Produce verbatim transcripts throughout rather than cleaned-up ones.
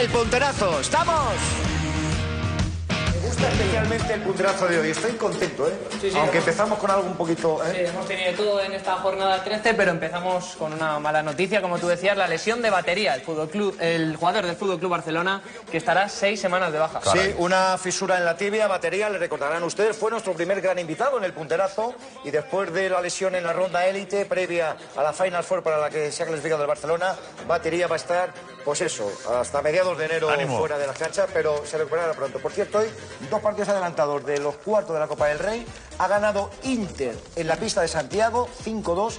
el punterazo. ¡Estamos! Me gusta especialmente el punterazo de hoy. Estoy contento, ¿eh? Sí, sí, Aunque hemos... empezamos con algo un poquito... ¿eh? Sí, hemos tenido todo en esta jornada trece, pero empezamos con una mala noticia, como tú decías, la lesión de Batería, el, Fútbol Club, el jugador del Fútbol Club Barcelona, que estará seis semanas de baja. Sí, una fisura en la tibia. Batería, le recordarán ustedes, fue nuestro primer gran invitado en el punterazo, y después de la lesión en la ronda élite, previa a la Final Four para la que se ha clasificado el Barcelona, Batería va a estar, pues eso, hasta mediados de enero Ánimo. fuera de las canchas, pero se recuperará pronto. Por cierto, hoy, dos partidos adelantados de los cuartos de la Copa del Rey. Ha ganado Inter en la pista de Santiago, cinco dos,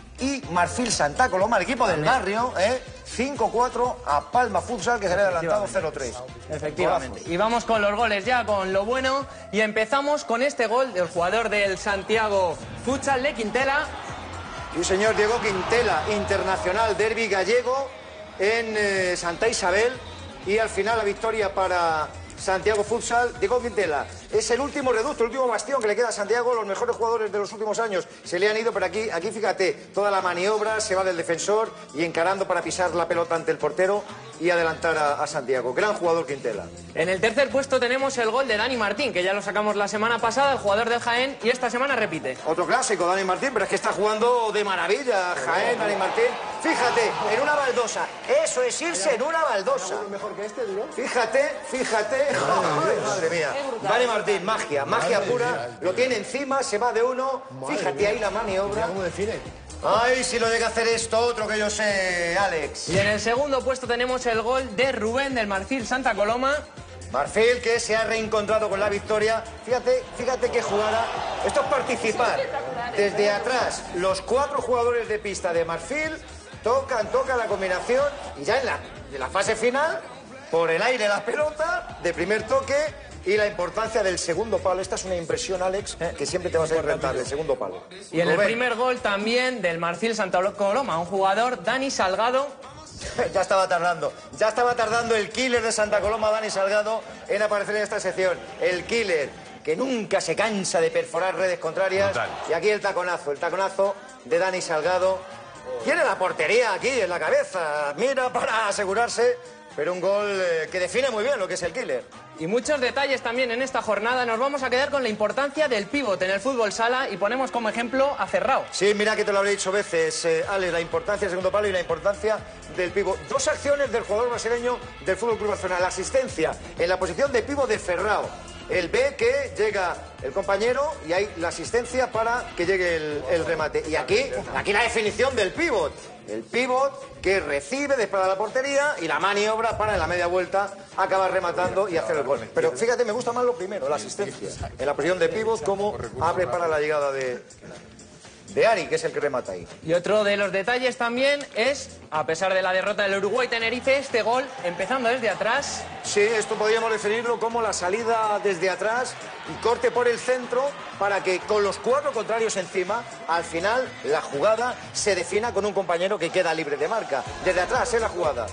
y Marfil Santa Coloma, el equipo del barrio, ¿eh? cinco cuatro a Palma Futsal, que se había adelantado cero tres. Efectivamente. Y vamos con los goles ya, con lo bueno, y empezamos con este gol del jugador del Santiago Futsal de Quintela. Sí, señor, Diego Quintela, internacional, derbi gallego en eh, Santa Isabel, y al final la victoria para Santiago Futsal. Diego Quintela es el último reducto, el último bastión que le queda a Santiago. Los mejores jugadores de los últimos años se le han ido, pero aquí, aquí fíjate, toda la maniobra, se va del defensor y encarando para pisar la pelota ante el portero y adelantar a, a Santiago. Gran jugador Quintela. En el tercer puesto tenemos el gol de Dani Martín, que ya lo sacamos la semana pasada, el jugador del Jaén, y esta semana repite. Otro clásico, Dani Martín, pero es que está jugando de maravilla Jaén, Dani Martín. Fíjate, en una baldosa. Eso es irse en una baldosa. Mejor que este, ¿no? Fíjate, fíjate. Ay, madre mía. Dani Martín, magia, magia pura. Lo tiene encima, se va de uno. Fíjate ahí la maniobra. ¿Cómo define? Ay, si lo llega a hacer esto otro que yo sé, Alex. Y en el segundo puesto tenemos el gol de Rubén del Marfil Santa Coloma. Marfil, que se ha reencontrado con la victoria. Fíjate, fíjate qué jugada. Esto es participar. Desde atrás, los cuatro jugadores de pista de Marfil tocan, tocan la combinación, y ya en la, en la fase final, por el aire la pelota, de primer toque, y la importancia del segundo palo. Esta es una impresión, Alex, que siempre te vas a enfrentar, el segundo palo. Y en el primer gol también del Marfil Santa Coloma, un jugador, Dani Salgado. Ya estaba tardando, ya estaba tardando el killer de Santa Coloma, Dani Salgado, en aparecer en esta sección. El killer, que nunca se cansa de perforar redes contrarias. Total. Y aquí el taconazo, el taconazo de Dani Salgado. Tiene la portería aquí en la cabeza, mira para asegurarse, pero un gol eh, que define muy bien lo que es el killer. Y muchos detalles también en esta jornada. Nos vamos a quedar con la importancia del pívot en el fútbol sala y ponemos como ejemplo a Ferrao. Sí, mira que te lo habré dicho veces, eh, Ale, la importancia del segundo palo y la importancia del pívot. Dos acciones del jugador brasileño del Fútbol Club Barcelona. La asistencia en la posición de pívot de Ferrao. El B, que llega el compañero, y hay la asistencia para que llegue el, el remate. Y aquí, aquí la definición del pívot. El pívot que recibe, después de la portería, y la maniobra para en la media vuelta acabar rematando y hacer el gol. Pero fíjate, me gusta más lo primero, la asistencia. En la posición de pívot, cómo abre para la llegada de... de Ari, que es el que remata ahí. Y otro de los detalles también es, a pesar de la derrota del Uruguay-Tenerife, este gol empezando desde atrás. Sí, esto podríamos definirlo como la salida desde atrás y corte por el centro para que con los cuatro contrarios encima, al final la jugada se defina con un compañero que queda libre de marca. Desde atrás, es la jugada.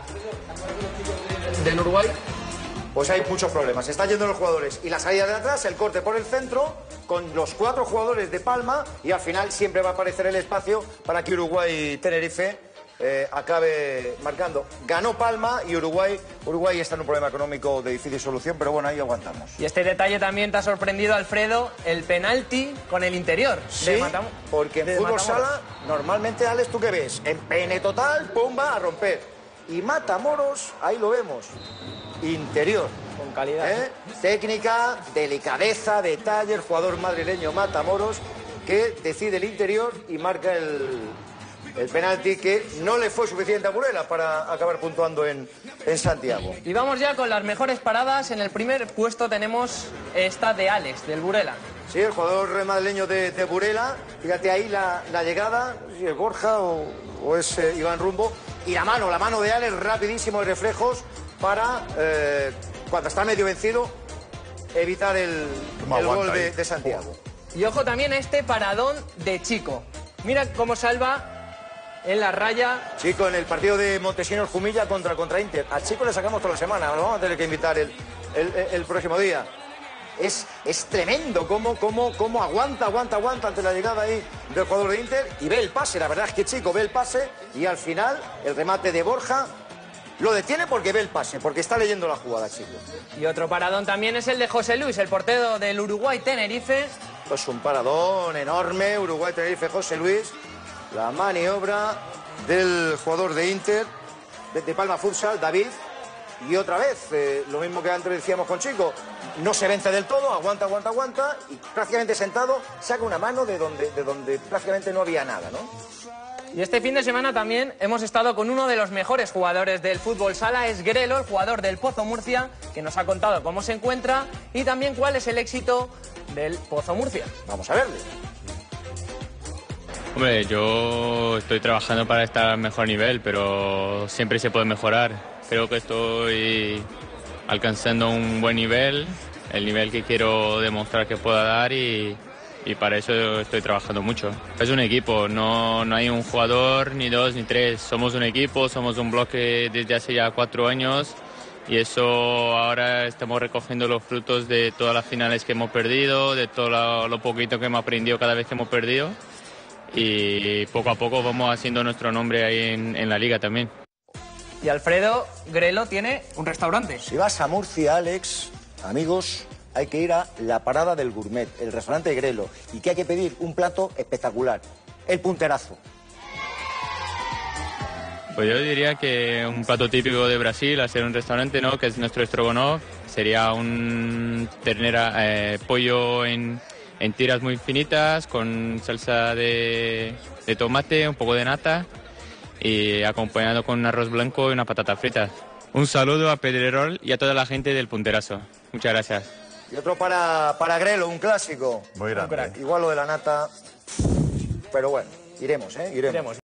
¿Del Uruguay? Pues hay muchos problemas. Se están yendo los jugadores. Y la salida de atrás, el corte por el centro, con los cuatro jugadores de Palma, y al final siempre va a aparecer el espacio para que Uruguay-Tenerife eh, acabe marcando. Ganó Palma y Uruguay, Uruguay está en un problema económico de difícil solución, pero bueno, ahí aguantamos. Y este detalle también te ha sorprendido, Alfredo, el penalti con el interior. Sí, porque en fútbol sala, normalmente, Alex, ¿tú qué ves? En pene total, pumba, a romper. Y Matamoros, ahí lo vemos. Interior. Con calidad. ¿Eh? Técnica, delicadeza, detalle, el jugador madrileño Matamoros, que decide el interior y marca el, el penalti que no le fue suficiente a Burela para acabar puntuando en, en Santiago. Y vamos ya con las mejores paradas. En el primer puesto tenemos esta de Alex, del Burela. Sí, el jugador madrileño de, de Burela. Fíjate ahí la, la llegada, si es Borja o, o es eh, Iván Rumbo. Y la mano, la mano de Alex, rapidísimo de reflejos para, eh, cuando está medio vencido, evitar el, el gol de, de Santiago. Y ojo también a este paradón de Chico. Mira cómo salva en la raya. Chico, en el partido de Montesinos Jumilla contra, contra Inter. A Chico le sacamos toda la semana, lo vamos a tener que invitar el, el, el próximo día. Es, es tremendo cómo, cómo, cómo aguanta, aguanta, aguanta ante la llegada ahí del jugador de Inter y ve el pase. La verdad es que Chico ve el pase y al final el remate de Borja Lo detiene porque ve el pase, porque está leyendo la jugada, chicos. Y otro paradón también es el de José Luis, el portero del Uruguay Tenerife. Pues un paradón enorme, Uruguay Tenerife, José Luis. La maniobra del jugador de Inter, de, de Palma Futsal, David. Y otra vez, eh, lo mismo que antes decíamos con Chico, no se vence del todo, aguanta, aguanta, aguanta, y prácticamente sentado saca una mano de donde, de donde prácticamente no había nada, ¿no? Y este fin de semana también hemos estado con uno de los mejores jugadores del fútbol sala, es Grelo, el jugador del Pozo Murcia, que nos ha contado cómo se encuentra y también cuál es el éxito del Pozo Murcia. Vamos a verle. Hombre, yo estoy trabajando para estar al mejor nivel, pero siempre se puede mejorar. Creo que estoy alcanzando un buen nivel, el nivel que quiero demostrar que pueda dar y, y para eso estoy trabajando mucho. Es un equipo, no, no hay un jugador, ni dos, ni tres. Somos un equipo, somos un bloque desde hace ya cuatro años y eso ahora estamos recogiendo los frutos de todas las finales que hemos perdido, de todo lo, lo poquito que hemos aprendido cada vez que hemos perdido y poco a poco vamos haciendo nuestro nombre ahí en, en la liga también. Y Alfredo Grelo tiene un restaurante. Si vas a Murcia, Alex, amigos, hay que ir a La Parada del Gourmet, el restaurante Grelo. ¿Y qué hay que pedir? Un plato espectacular, el punterazo. Pues yo diría que un plato típico de Brasil, hacer un restaurante, ¿no? Que es nuestro estrogonoff, sería un ternera, eh, pollo en, en tiras muy finitas, con salsa de, de tomate, un poco de nata, y acompañado con un arroz blanco y una patata frita. Un saludo a Pedrerol y a toda la gente del Punterazo. Muchas gracias. Y otro para, para Grelo, un clásico. Muy grande. Igual lo de la nata, pero bueno, iremos, ¿eh? Iremos. Iremos.